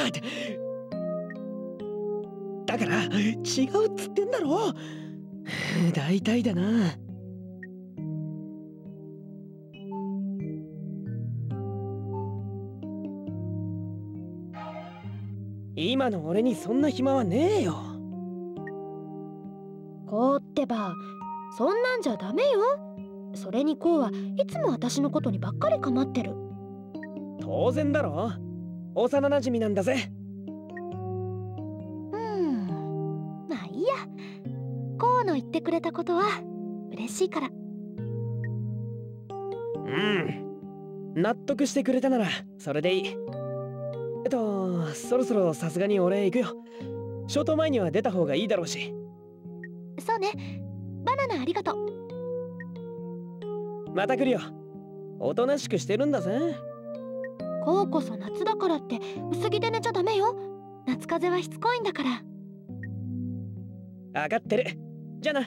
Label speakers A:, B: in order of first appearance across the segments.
A: だから違うっつってんだろ。大体だな。今の俺にそんな暇はねえよ。
B: こうってば、そんなんじゃダメよ。それにこうはいつも私のことにばっかり構ってる。
A: 当然だろ。幼馴染なんだぜ。
B: まあいいや。こうの言ってくれたことは嬉しいから。
A: 納得してくれたならそれでいい。そろそろさすがに俺行くよ。消灯前には出た方がいいだろうし。
B: そうね。バナナありがとう。
A: また来るよ。おとなしくしてるんだぜ。
B: こうこそ夏だからって薄着で寝ちゃダメよ。夏風邪はしつこいんだから。
A: 分かってる。じゃあな。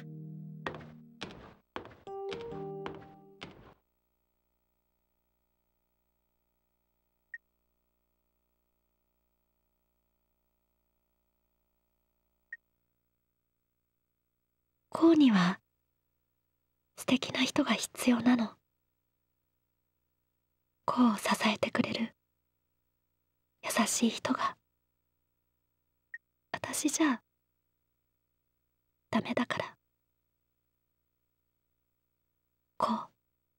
B: こうには素敵な人が必要なの。こうを支えてくれる優しい人が。私じゃダメだから。こう。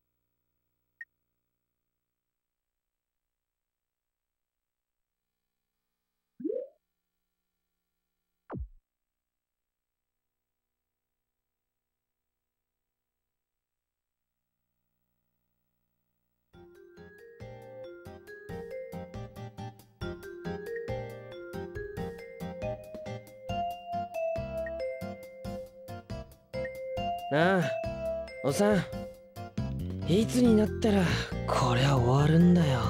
A: なあ、おっさん。いつになったらこりゃ終わるんだよ。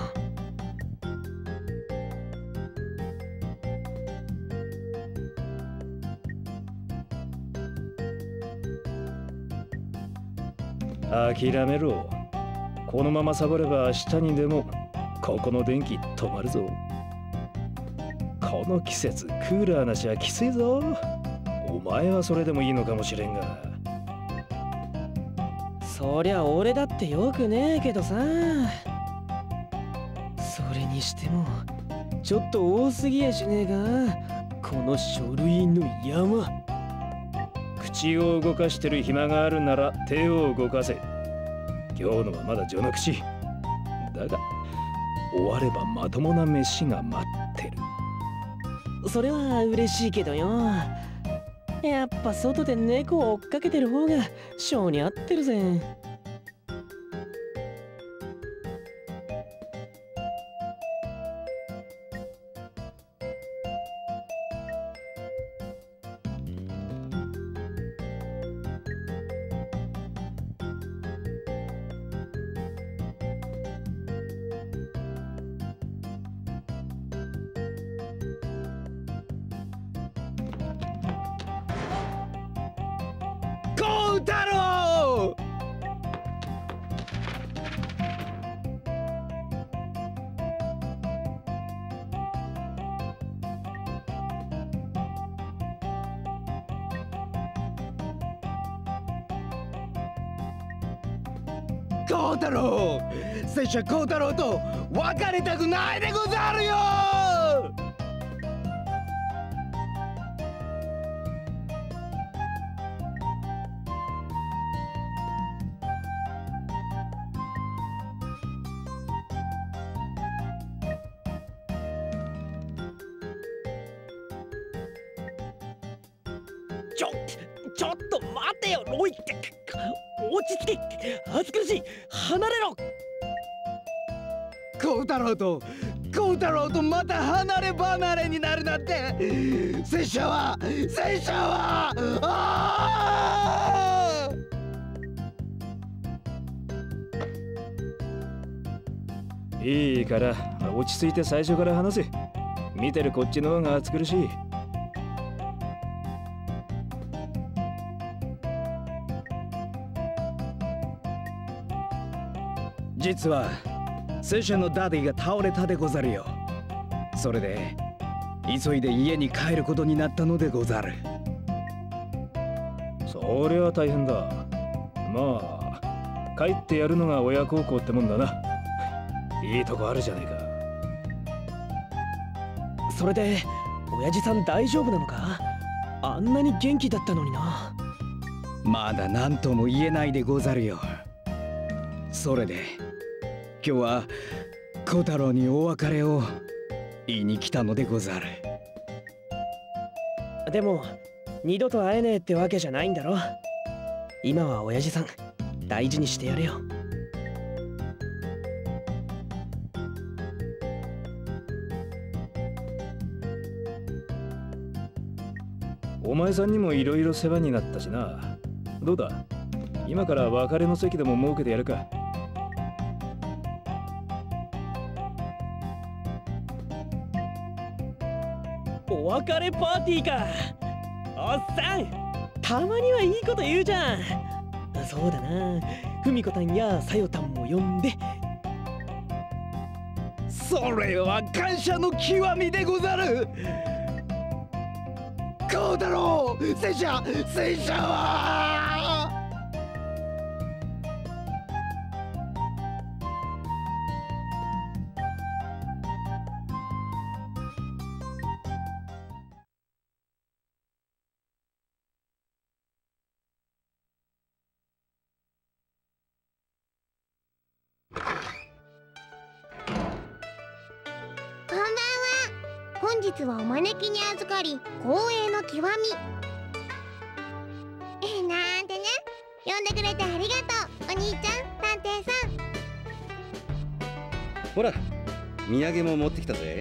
C: 諦めろ。このままサボれば明日にでもここの電気止まるぞ。この季節クーラーなしはきついぞ。お前はそれでもいいのかもしれんが。
A: そりゃ俺だってよくねえけどさ。それにしてもちょっと多すぎやしねえか、この書類の山。
C: 口を動かしてる暇があるなら手を動かせ。今日のはまだ序の口だが、終わればまともな飯が待ってる。
A: それは嬉しいけどよ。やっぱ外で猫を追っかけてる方が性に合ってるぜ。孝太郎！孝太郎！拙者孝太郎と別れたくないでござるよ！ちょっと待てよ、ロイって。落ち着け。暑苦しい。離れろ。孝太郎とまた離れ離れになるなんて。拙者は
C: いいから落ち着いて最初から話せ。見てるこっちの方が暑苦しい。
D: 実は拙者のダディが倒れたでござるよ。それで急いで家に帰ることになったのでござる。
C: そりゃ大変だ。まあ帰ってやるのが親孝行ってもんだな。いいとこあるじゃねえか。
A: それで親父さん大丈夫なのか？あんなに元気だったのにな。
D: まだ何とも言えないでござるよ。それで今日は小太郎にお別れを言いに来たのでござる。
A: でも二度と会えねえってわけじゃないんだろ。今は親父さん大事にしてやれよ。
C: お前さんにもいろいろ世話になったしな。どうだ、今から別れの席でも設けてやるか。
A: お別れパーティーか。おっさん、たまにはいいこと言うじゃん。そうだな、ふみこたんやさよたんも呼んで。
D: それは感謝の極みでござる。小太郎、拙者は
E: 本日はお招きに預かり光栄の極み。なんてね、呼んでくれてありがとうお兄ちゃん、探偵さん。
F: ほら、土産も持ってきたぜ。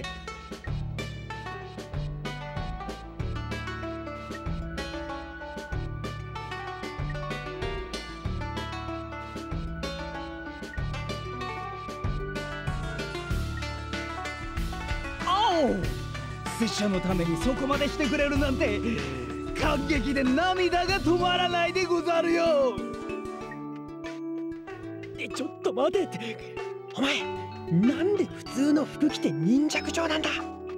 D: 拙者のためにそこまでしてくれるなんて感激で涙が止まらないでござるよ。
A: ちょっと待てって、お前なんで普通の服着て忍者口調なんだ。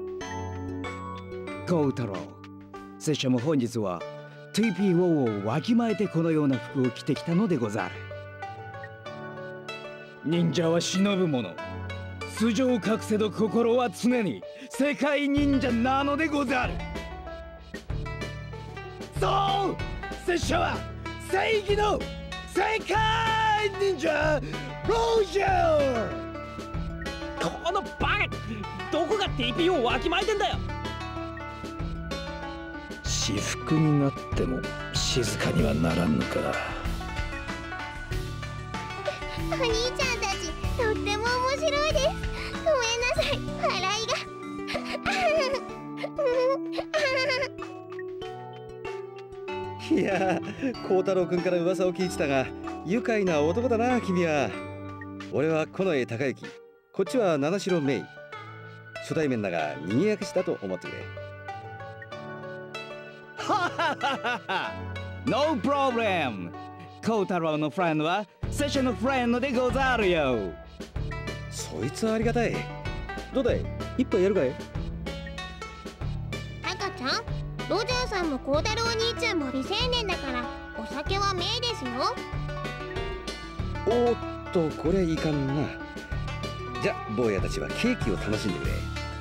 D: 小太郎、拙者も本日は TPO をわきまえてこのような服を着てきたのでござる。忍者は忍ぶ者、素性を隠せど心は常に世界忍者なのでござる。そう、拙者は正義の世界忍者ロジャー。
A: このバカ、どこが TPO をわきまえてんだよ。
C: 私服になっても静かにはならんのか。
E: お兄ちゃんたちとっても面白いです。ごめんなさい、笑いが。
F: いやー、孝太郎君から噂を聞いてたが、愉快な男だな君は。俺は近衛孝之、こっちは七代芽衣。初対面だが賑やかしだと思ってくれ。
D: No problem。孝太郎のフレンドは拙者のフレンドでござるよ。
F: そいつはありがたい。どうだい、一杯やるかい。
E: 赤ちゃん、ロジャーさんも孝太郎兄ちゃんも未成年だからお酒は名ですよ。
F: おーっと、こりゃいかんな。じゃあ坊やたちはケーキを楽しんでくれ。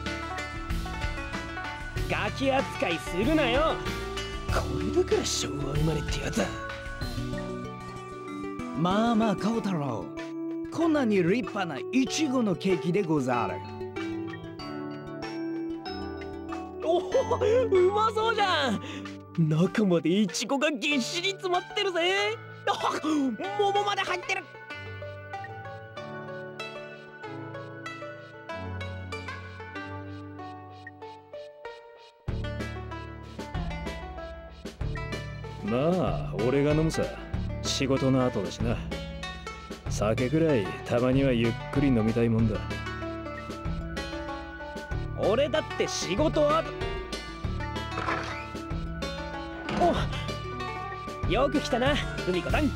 A: ガキ扱いするなよ。これだから昭和生まれってやつだ。
D: まあまあ孝太郎、こんなに立派なイチゴのケーキでござる。
A: おお、うまそうじゃん。中までイチゴがぎっしり詰まってるぜ。桃まで入ってる。
C: まあ俺が飲むさ。仕事の後だしな。酒くらいたまにはゆっくり飲みたいもんだ。
A: 俺だって仕事後。お、よく来たな、ふみこたん。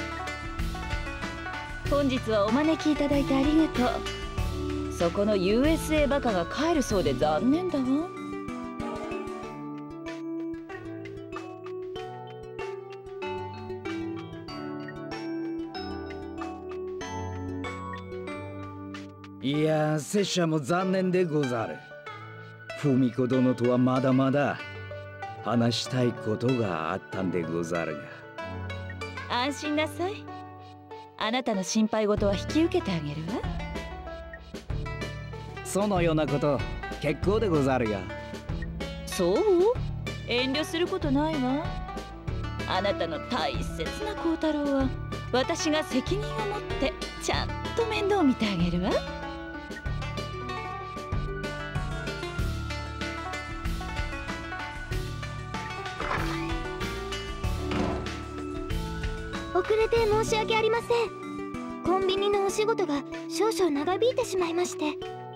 G: 本日はお招きいただいてありがとう。そこの USA バカが帰るそうで残念だわ。
D: いや、拙者も残念でござる。文子殿とはまだまだ話したいことがあったんでござるが。
G: 安心なさい。あなたの心配事は引き受けてあげるわ。
D: そのようなこと結構でござるよ。
G: そう？遠慮することないわ。あなたの大切な幸太郎は私が責任を持ってちゃんと面倒を見てあげるわ。
E: 遅れて申し訳ありません。コンビニのお仕事が少々長引いてしまいまして。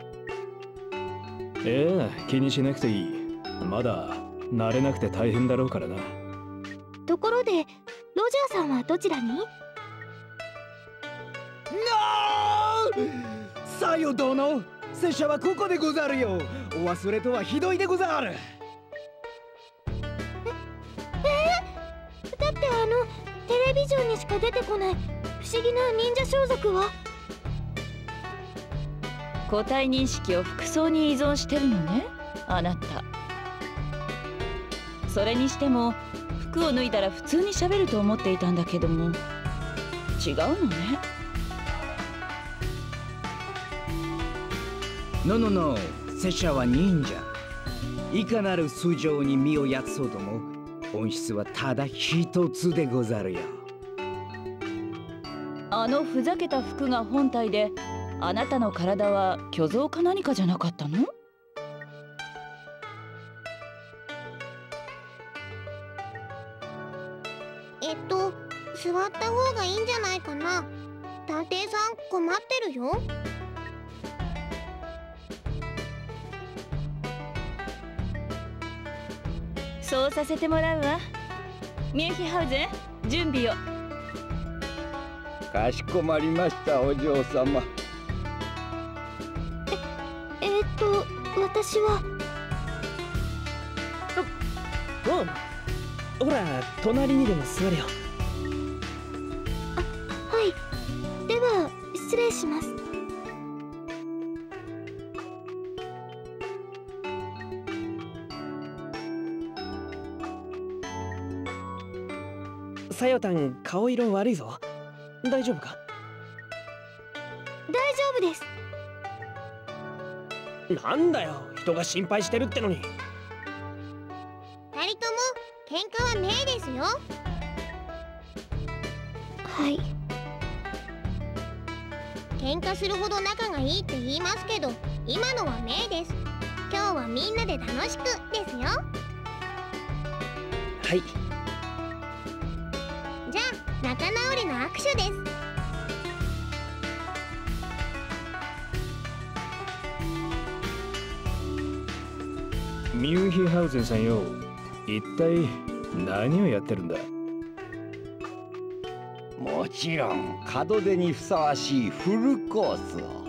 C: 気にしなくていい。まだ慣れなくて大変だろうからな。
E: ところでロジャーさんはどちらに？
D: さよ殿、拙者はここでござるよ。お忘れとはひどいでござる。
E: だってテレビジョンにしか出てこない不思議な忍者装束は？
G: 個体認識を服装に依存してるのね、あなた。それにしても服を脱いだら普通に喋ると思っていたんだけども、違うのね。
D: の拙者は忍者。いかなる素性に身をやつそうとも本質はただ一つでござるよ。
G: あのふざけた服が本体で、あなたの体は虚像か何かじゃなかったの？
E: 座った方がいいんじゃないかな。探偵さん困ってるよ。
G: そうさせてもらうわ。ミュンヒハウゼン、準備を。
H: かしこまりました、お嬢様。
E: 私は。
A: ほら、隣にでも座れよ。
E: はい。では失礼します。
A: さよたん、顔色悪いぞ。大丈夫か？
E: 大丈夫です。
A: なんだよ、人が心配してるってのに。
E: 二人とも喧嘩はメイですよ。はい。喧嘩するほど仲がいいって言いますけど、今のはメイです。今日はみんなで楽しくですよ。
A: はい。
E: じゃあ仲直りの握手です。
C: ミュンヒハウゼンさんよ、一体何をやってるんだ？
H: もちろん門出にふさわしいフルコースを。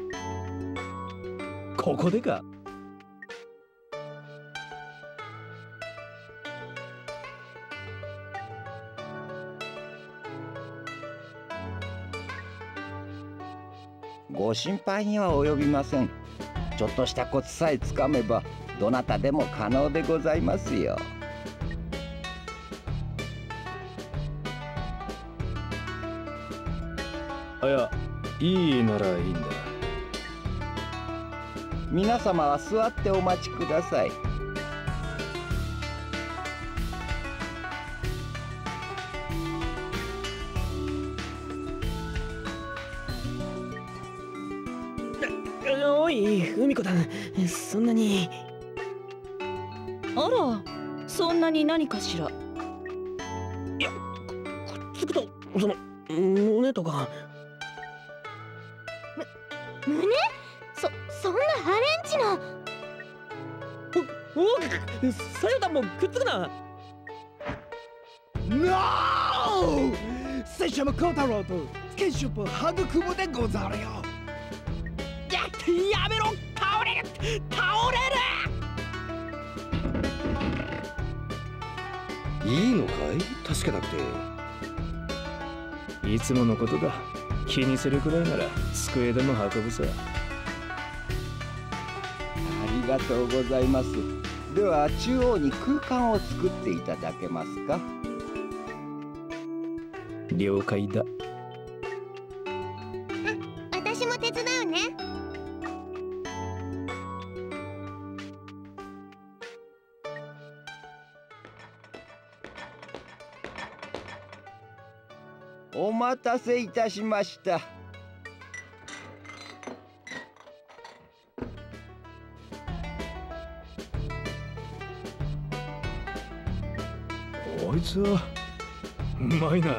C: ここでか？
H: ご心配には及びません。ちょっとしたコツさえつかめばどなたでも可能でございますよ。
C: いや、いいならいいんだ。
H: 皆様は座ってお待ちください。
A: おい、ふみこたん、そんなに。
G: あら、そんなに何かしら。
A: いや、くっつくと、胸とか。
E: 胸？そんなハレンチな。
A: さよたんもくっつくな。
D: 拙者も幸太郎とスケシュップ育むでござるよ。
A: やめろ、倒れる。
F: いいのかい？助けなくて。
C: いつものことだ。 気にするくらいなら机でも運ぶさ。
H: ありがとうございます。では中央に空間を作っていただけますか？
C: 了解だ。
E: 私も手伝うね。
H: お待たせいたしました。
C: こいつはうまいな。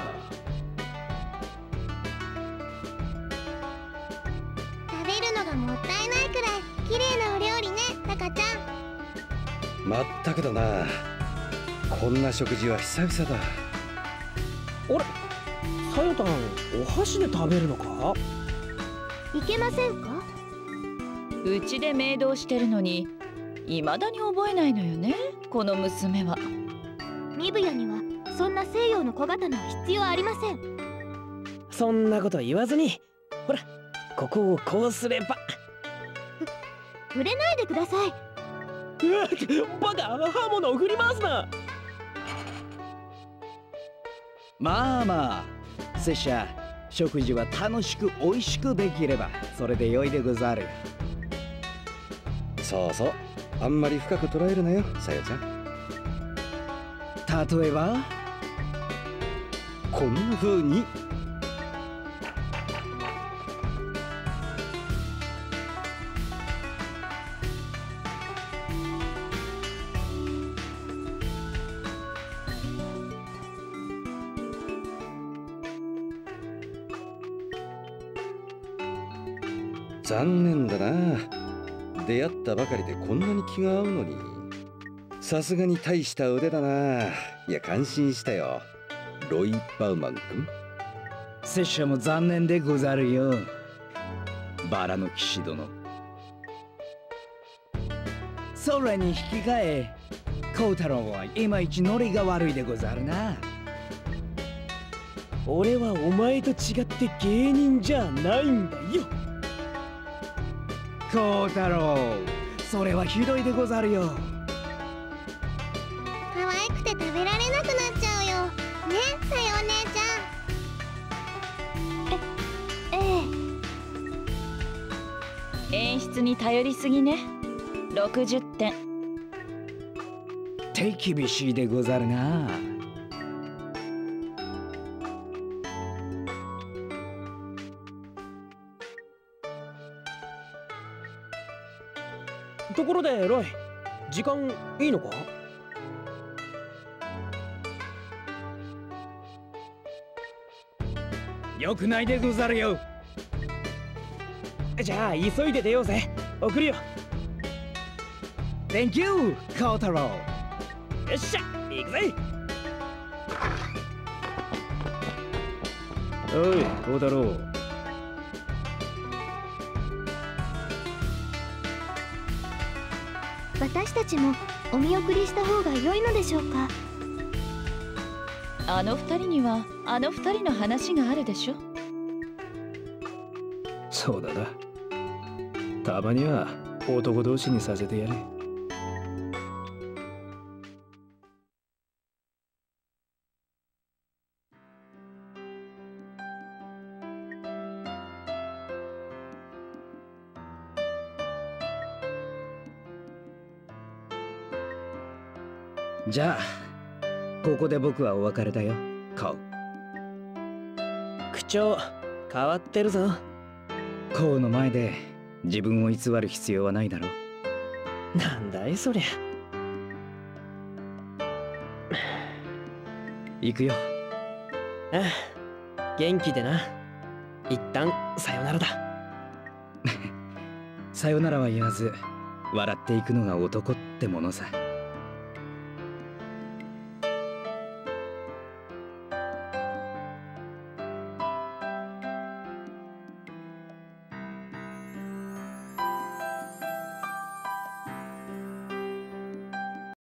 E: 食べるのがもったいないくらい綺麗なお料理ね、タカちゃん。
F: まったくだな。こんな食事は久々だ。
A: あれ、さよたんお箸で食べるのか？
B: いけませんか？
G: うちでメイドをしてるのに未だに覚えないのよね、この娘は。
B: ミブヤにはそんな西洋の小刀は必要ありません。
A: そんなこと言わずに、ほらここをこうすれば。
B: 触れないでください。
A: うわ、バカ、刃物を振り回すな。
D: まあまあ、拙者食事は楽しく美味しくできればそれで良いでござるよ。
F: そうそう、あんまり深く捉えるなよ、さよちゃん。
D: 例えば
F: こんな風に。残念だな。出会ったばかりでこんなに気が合うのに。さすがに大した腕だな。いや、感心したよ、ロイ・バウマン君。
D: 拙者も残念でござるよ、バラの騎士殿。それに引き換え孝太郎はいまいちノリが悪いでござるな。
A: 俺はお前と違って芸人じゃないんだよ。
D: 孝太郎、それはひどいでござるよ。
E: 可愛くて食べられなくなっちゃうよね、さよお姉ちゃん。
B: ええ。
G: 演出に頼りすぎね。60点。
D: 手厳しいでござるな。
A: ところでロイ、時間いいのか？
D: よくないでござるよ。
A: じゃあ急いで出ようぜ。送るよ。
D: Thank you 孝太郎。
A: よっしゃ、行くぜ。
C: おい孝太郎、
B: 私たちもお見送りした方が良いのでしょうか？
G: あの二人にはあの二人の話があるでしょ。
C: そうだな。たまには男同士にさせてやれ。
D: じゃあここで僕はお別れだよ、コウ。
A: 口調変わってるぞ。
D: コウの前で自分を偽る必要はないだろう。
A: なんだいそりゃ。
D: 行くよ。
A: ああ、元気でな。一旦さよならだ。
D: さよならは言わず笑っていくのが男ってものさ。